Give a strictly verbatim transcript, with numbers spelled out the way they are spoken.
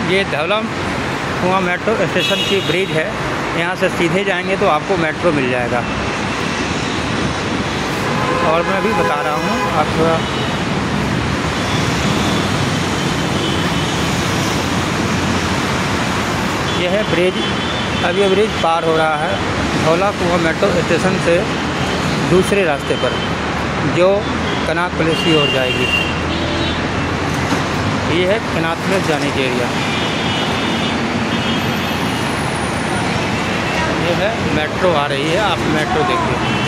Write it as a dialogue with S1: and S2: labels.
S1: ये धौला कुआं metro station की ब्रिज है। यहाँ से सीधे जाएंगे तो आपको मेट्रो मिल जाएगा। और मैं अभी बता रहा हूँ आप थोड़ा यह है ब्रिज। अब ये ब्रिज पार हो रहा है धौला कुआं मेट्रो स्टेशन से दूसरे रास्ते पर, जो कनाट प्लेस की ओर जाएगी। ये है कनाट प्लेस जाने की एरिया। ये है मेट्रो आ रही है, आप मेट्रो देखिए।